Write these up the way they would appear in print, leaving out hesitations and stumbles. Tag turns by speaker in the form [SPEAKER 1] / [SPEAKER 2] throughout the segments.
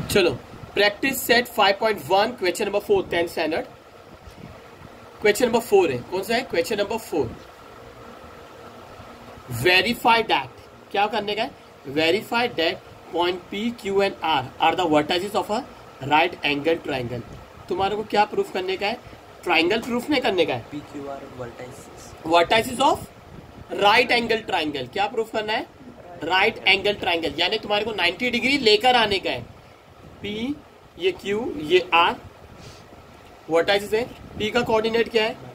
[SPEAKER 1] चलो practice set 5.1 question number 4 10th standard question number 4 है। कौन सा है? Question number 4। वेरीफाई दैट, क्या करने का है? Verify that point P Q and R the vertices of a right angle triangle. तुम्हारे को क्या प्रूफ करने का है? ट्राइंगल प्रूफ नहीं करने का है,
[SPEAKER 2] P Q R
[SPEAKER 1] vertices of right angle triangle. क्या प्रूफ करना है? राइट एंगल ट्राइंगल, यानी तुम्हारे को 90 डिग्री लेकर आने का है। P ये Q ये R वर्टाइसेस है। P का कोऑर्डिनेट क्या है?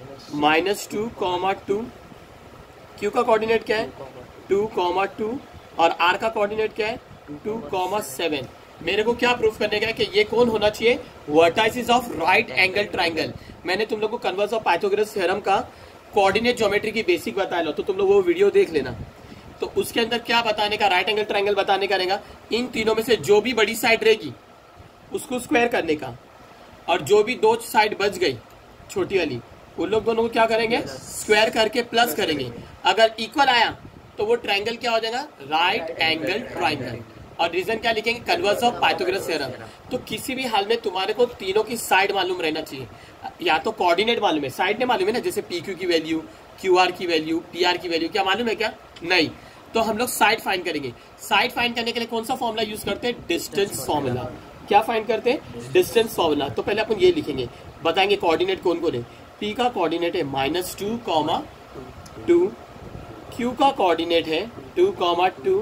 [SPEAKER 1] -2, Q का कोऑर्डिनेट क्या है? 2, और R का कोऑर्डिनेट क्या है? 2, 7। मेरे को क्या प्रूफ करने का है कि ये कौन होना चाहिए? Vertices of right angle triangle. मैंने तुम लोग को कन्वर्स ऑफ पाइथागोरस थ्योरम का कोऑर्डिनेट ज्योमेट्री की बेसिक बताया लो, तो तुम लोग वो वीडियो देख लेना। तो उसके अंदर क्या बताने का? राइट एंगल ट्राइंगल बताने का रहेगा। इन तीनों में से जो भी बड़ी साइड रहेगी उसको स्क्वायर करने का, और जो भी दो साइड बच गई छोटी वाली, उन लोग दोनों को क्या करेंगे? स्क्वायर करके प्लस करेंगे। अगर इक्वल आया तो वो ट्राइंगल क्या हो जाएगा? Right angle triangle. और रीजन क्या लिखेंगे? Converse of Pythagoras theorem. तो किसी भी हाल में तुम्हारे को तीनों की साइड मालूम रहना चाहिए। या तो कोऑर्डिनेट मालूम है, साइड नहीं मालूम है ना, जैसे पी क्यू की वैल्यू, क्यू आर की वैल्यू, पी आर की वैल्यू क्या मालूम है क्या? नहीं। तो हम लोग साइड फाइंड करेंगे। साइड फाइंड करने के लिए कौन सा फॉर्मूला यूज करते हैं? Distance formula. क्या फाइंड करते हैं? Distance formula. तो पहले अपन ये लिखेंगे, बताएंगे कोऑर्डिनेट कौन कौन है। P का कोऑर्डिनेट है -2, 2, Q का कोऑर्डिनेट है 2, 2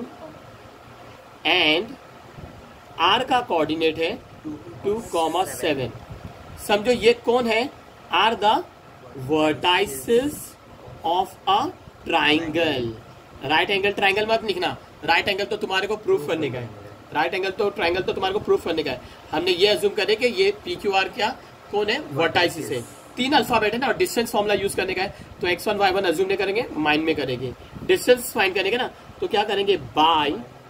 [SPEAKER 1] एंड R का कोऑर्डिनेट है 2, 7। समझो ये कौन है? Are the vertices of a triangle. Right angle triangle मत लिखना, राइट एंगल तो तुम्हारे को प्रूफ करने का है। राइट एंगल तो ट्राइंगल तो तुम्हारे को प्रूफ करने का है। हमने ये अज्यूम करे कि ये पी क्यू आर क्या कौन है? वर्टाइसिस है। 3 अल्फाबेट है ना, और डिस्टेंस फॉर्मूला यूज करने का है। तो x1 y1 अज्यूम नहीं करेंगे, माइंड में करेंगे। डिस्टेंस फाइंड करने का ना, तो क्या करेंगे? By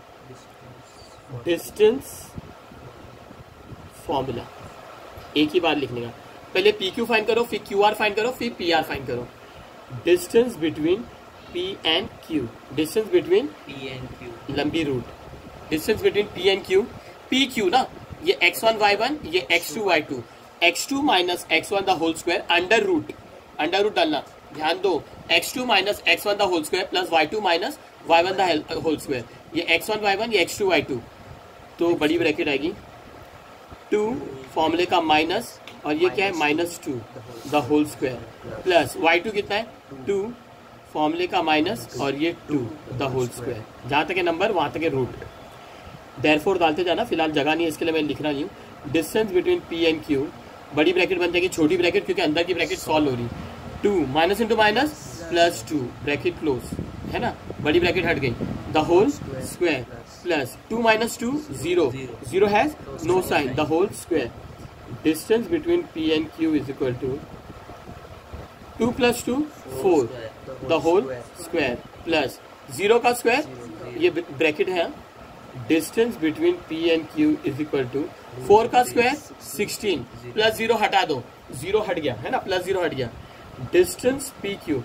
[SPEAKER 1] distance formula. एक ही बार लिखने का, पहले पी क्यू फाइंड करो, फिर क्यू आर फाइंड करो, फिर पी आर फाइंड करो। Distance between P and Q, distance between
[SPEAKER 2] P and Q,
[SPEAKER 1] लंबी root, distance between P and Q। P Q ना, ये x1 y1, ये x2 y2, x2 minus x1 the whole square under root डालना। ध्यान दो, x2 minus x1 the whole square plus y2 minus y1 the whole square. ये x1 y1, ये x2 y2, तो बड़ी ब्रैकेट आएगी 2 फॉर्मूले का माइनस, और ये क्या है? -2 the whole square plus y2 कितना है? 2 फॉर्मूले का माइनस, और ये 2 द होल स्क्वायर। जहां तक है नंबर वहां तक है रूट। देयरफॉर डालते जाना, फिलहाल जगह नहीं है इसके लिए मैं लिख रहा नहीं हूँ। Distance between P and Q, बड़ी ब्रैकेट बन जाएगी छोटी ब्रैकेट, क्योंकि अंदर की ब्रैकेट सॉल्व हो रही। 2 minus into minus plus 2 bracket close है ना, बड़ी ब्रैकेट हट गई। The whole square plus 2 minus 2 0 has no sign, the whole square. Distance between P and Q is equal to 2 plus 2 4 the whole square plus 0 का square, ये bracket है। Distance between P and Q is equal to 4 का square 16 plus 0 हटा दो, 0 हट गया है ना, प्लस 0 हट गया। Distance PQ,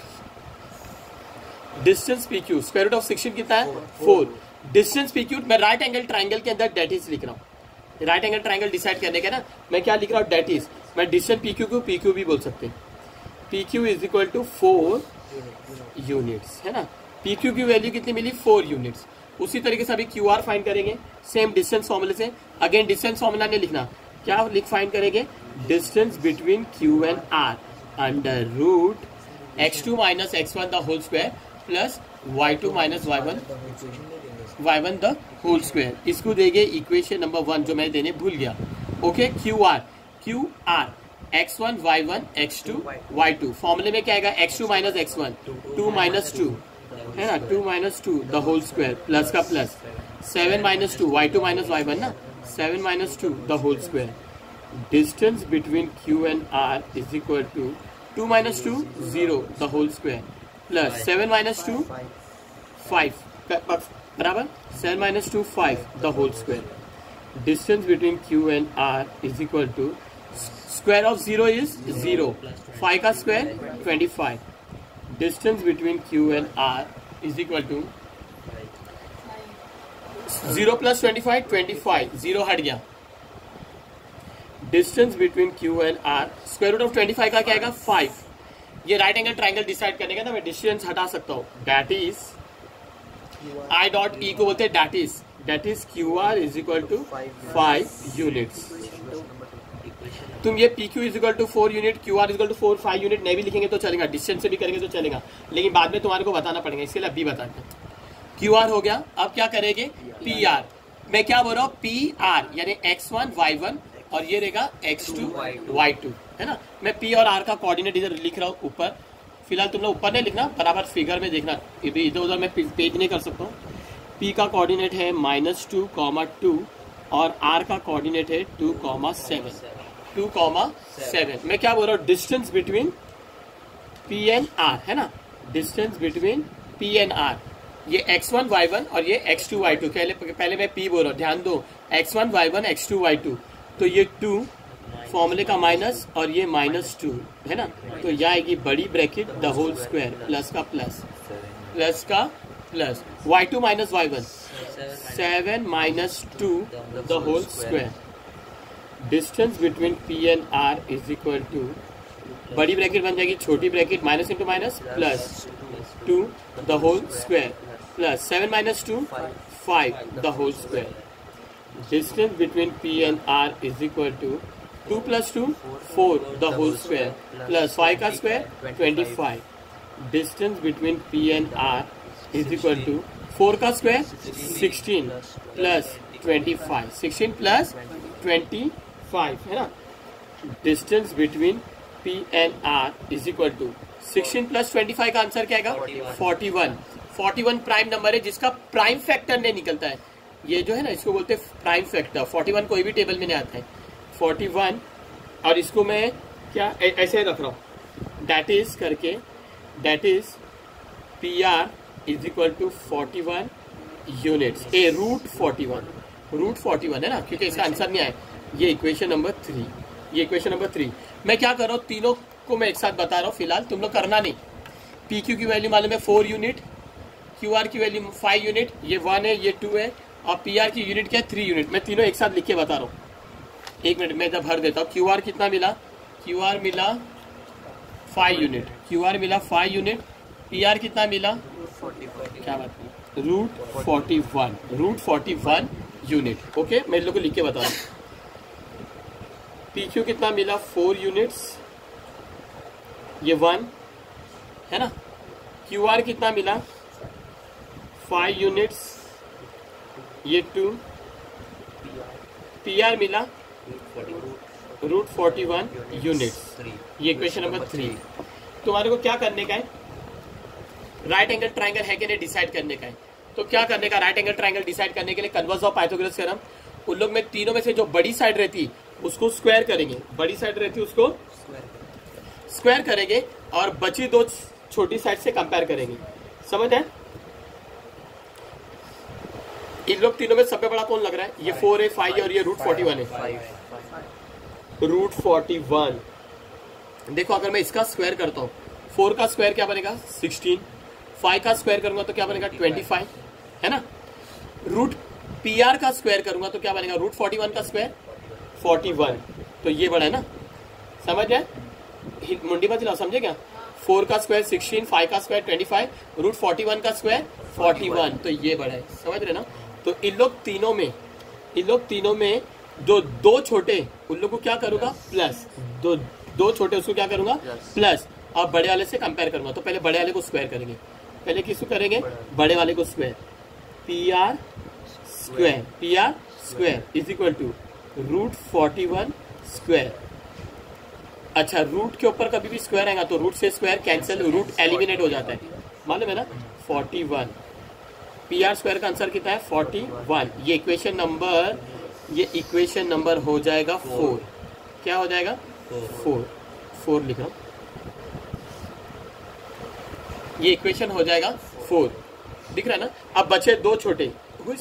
[SPEAKER 1] distance PQ square root of 16 कितना है? 4। डिस्टेंस PQ मैं राइट एंगल ट्राइंगल के अंदर डेट इज लिख रहा हूँ। राइट एंगल ट्राइंगल डिसाइड करने का ना, मैं क्या लिख रहा हूँ? That is. मैं डिस्टेंस PQ को PQ भी बोल सकते हैं। PQ is equal to 4 units है ना। PQ की वैल्यू कितनी मिली? 4 यूनिट्स। उसी तरीके से अभी QR फाइंड करेंगे सेम डिस्टेंस फॉर्मूले से। अगेन डिस्टेंस फॉर्मूला नहीं लिखना, क्या लिख फाइंड करेंगे? Distance between Q and R under root x2 minus x1 the whole square plus y2 minus y1 the whole square. इसको देंगे इक्वेशन नंबर 1, जो मैं देने भूल गया। Okay, QR x1 y1 x2 y2 फॉर्मूले में क्या आएगा? x2 माइनस x1 2 माइनस 2 है ना, 2 minus 2 the whole square plus का plus 7 minus 2 y2 minus y1 ना, 7 minus 2 the whole square. Distance between Q and R is equal to 2 minus 2 0 the whole square plus 7 minus 2 5 बराबर 7 minus 2 5 the whole square. Distance between Q and R is equal to square of 0 is 0, 5 का square 25। Distance between Q and R is equal to 0 + 25 25, 0 हट गया। Distance between Q and R, square root of 25 का क्या आएगा 5। ये right angle triangle decide करने का ना, मैं डिस्टेंस हटा सकता हूँ। That is I dot E को बोलते हैं that is QR is equal to 5 units. तुम ये PQ is equal to 4 unit, QR is equal to 4 5 unit नहीं भी लिखेंगे तो चलेगा, डिस्टेंस से भी करेंगे तो चलेगा, लेकिन बाद में तुम्हारे को बताना पड़ेगा, इसके लिए अभी बताते हैं। QR हो गया, अब क्या करेंगे PR। मैं क्या बोल रहा हूँ PR यानी x1 y1 और ये रहेगा x2 y2, है ना। मैं P और R का कोऑर्डिनेट इधर लिख रहा हूँ ऊपर। फिलहाल तुम लोग ऊपर नहीं लिखना, बराबर फिगर में देखना, इधर उधर मैं पेज नहीं कर सकता हूँ। P का कोऑर्डिनेट है -2, 2 और R का कोऑर्डिनेट है 2, 7। मैं क्या बोल रहा हूँ distance between P and R, है ना। Distance between P and R, ये x1 y1 और ये x2 y2। पहले मैं P बोल रहा हूँ, ध्यान दो, x1 y1 x2 y2, तो ये 2 फॉर्मूले का माइनस और ये -2, है ना। तो यह आएगी बड़ी bracket the whole square, plus का plus y2 minus y1 7 -2 the whole square. Distance between P and R is equal to, बड़ी ब्रैकेट बन जाएगी छोटी bracket, minus into minus plus 2 the whole square plus 7 -2 5 the whole square. Distance between P and R is equal to 2 + 2 4 the whole square plus 5 का square 25। Distance between P and R is equal to 4 का square 16 plus 25, 16 plus 25, है ना। Distance between P and R is equal to 16 plus 25 का answer क्या आएगा 41। 41 prime number है जिसका prime factor नहीं निकलता है। ये जो है ना, इसको बोलते हैं प्राइम फैक्टर। 41 कोई भी टेबल में नहीं आता है 41, और इसको मैं क्या ऐसे रख रहा हूँ, दैट इज करके, that is PR is equal to 41 units, root 41 है ना, क्योंकि इसका आंसर नहीं आया। ये इक्वेशन नंबर 3। मैं क्या कर रहा हूँ, तीनों को मैं एक साथ बता रहा हूँ, फिलहाल तुम लोग करना नहीं। PQ की वैल्यू मालूम है 4 यूनिट, QR की वैल्यू 5 यूनिट, ये 1 है, ये 2 है, और PR की यूनिट क्या है 3 यूनिट। मैं तीनों एक साथ लिख के बता रहा हूँ। एक मिनट में इधर भर देता हूँ। QR कितना मिला, QR मिला 5 यूनिट, PR कितना मिला, क्या बात है, रूट 41 यूनिट। ओके, मैं इन लोग को लिख के बता रहा हूँ। PQ कितना मिला 4 यूनिट्स, ये 1 है ना। QR कितना मिला 5 यूनिट्स, ये 2। PR मिला रूट 41 यूनिट्स। ये इक्वेशन नंबर 3। तुम्हारे को क्या करने का है, राइट एंगल ट्राइंगल है कि नहीं डिसाइड करने का है। तो क्या करने का, राइट एंगल ट्राइंगल डिसाइड करने के लिए कन्वर्स ऑफ पाइथागोरस थ्योरम, उन लोग में तीनों में से जो बड़ी साइड रहती उसको स्क्वायर करेंगे, बड़ी साइड रहती उसको स्क्वायर करेंगे, और बची दो छोटी साइड से कंपेयर करेंगे। समझ है? इन लोग तीनों में सबसे बड़ा कौन लग रहा है, ये 4 है, 5 है और ये रूट 41 है, रूट 41। देखो अगर मैं इसका स्क्वायर करता हूँ, 4 का स्क्वायर क्या बनेगा 16, 5 का स्क्वायर करूंगा तो क्या बनेगा 25, है ना। रूट PR का स्क्वायर करूंगा तो क्या बनेगा रूट 41 का स्क्वायर 41। तो ये बड़ा है ना, समझ जाए, मुंडी मत हिलाओ, समझे क्या। 4 का स्क्वायर 16, 5 का स्क्वायर 25, रूट 41 का स्क्वायर 41, तो ये बड़ा है, समझ रहे ना। तो इन लोग तीनों में जो दो छोटे, उन लोग को क्या करूंगा प्लस, दो छोटे उसको क्या करूंगा प्लस, और बड़े वाले से कंपेयर करूंगा। तो पहले बड़े वाले को स्क्वायर करेंगे, पहले किसको करेंगे, बड़े वाले को square. PR square is equal to root 41 square. अच्छा, रूट के ऊपर कभी भी स्क्वायर आएगा तो रूट से स्क्वायर कैंसिल, रूट एलिमिनेट हो जाता है, मालूम है ना। 41, PR स्क्वायर का आंसर कितना है 41। ये इक्वेशन नंबर हो जाएगा 4। क्या हो जाएगा 4 लिख रहा हूं, ये इक्वेशन हो जाएगा 4, दिख रहा है ना। अब बचे दो छोटे,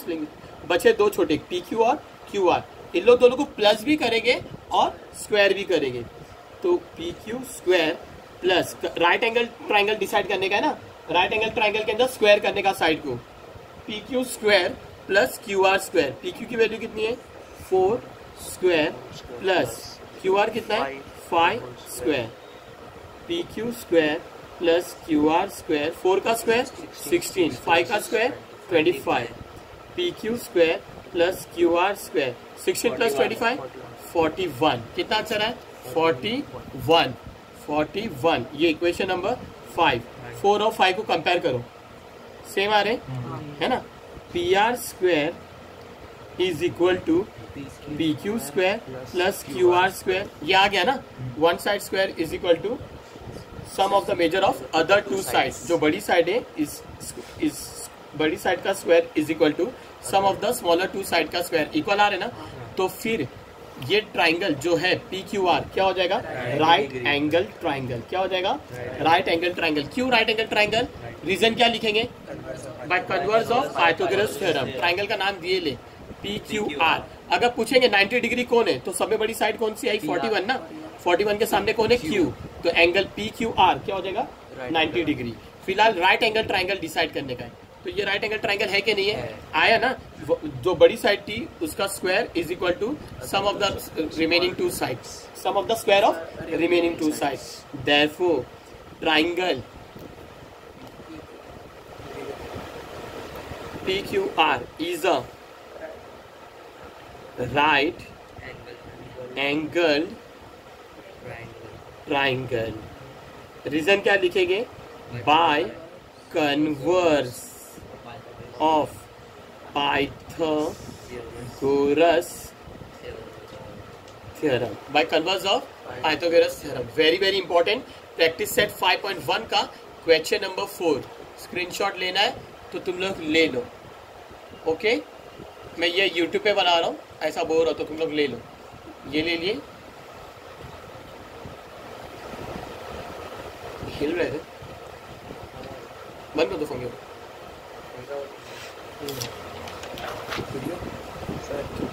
[SPEAKER 1] PQ और QR, इन लोग दोनों को प्लस भी करेंगे और स्क्वायर भी करेंगे। तो PQ square plus, right angle triangle decide करने का है ना, राइट एंगल ट्राइंगल के अंदर स्क्वायर करने का साइड को, PQ square plus Q R square, P Q की वैल्यू कितनी है 4 स्क्वायर प्लस क्यू आर कितना है 5 square, P Q square plus Q R square, 4 का स्क्वायर 16, 5 का square 25, P Q square plus Q R square, 16 plus 25 41। कितना answer है 41, 41। ये इक्वेशन नंबर 5। 4 और 5 को कंपेयर करो, सेम आ रहे है ना। P R square is equal to P Q square plus Q R square, ये आ गया ना। One side square is equal to sum of the measure of other two sides, जो बड़ी साइड है इस बड़ी साइड का square is equal to sum of the smaller two side का स्क्वायर, इक्वल आ रहे ना। तो फिर ये ट्राइंगल जो है पी क्यू आर क्या हो जाएगा राइट एंगल ट्राइंगल, क्या हो जाएगा राइट एंगल ट्राइंगल। क्यों राइट एंगल ट्राइंगल, रीजन क्या लिखेंगे by converse of Pythagoras theorem. Triangle का नाम दिए ले पी क्यू आर। अगर पूछेंगे 90 डिग्री कौन है तो सबसे बड़ी साइड कौन सी आई 41 ना, 41 के सामने कौन है Q, तो एंगल पी क्यू आर क्या हो जाएगा 90 डिग्री। फिलहाल राइट एंगल ट्राइंगल डिसाइड करने का है, तो ये राइट एंगल ट्राइंगल है कि नहीं है, आया ना। जो बड़ी साइड थी उसका square is equal to sum of the remaining two sides, sum of the square of remaining two sides. Therefore triangle PQR is a right angled triangle। Reason क्या लिखेंगे by converse of Pythagoras theorem, by converse of Pythagoras theorem. Very very important practice set 5.1 का question number 4 screenshot लेना है तो तुम लोग ले लो। Okay मैं ये यूट्यूब पे बना रहा हूँ, ऐसा बोर हो तो तुम लोग ले लो। ये ले लिए, हिल रहे थे, बंद कर दो फोन।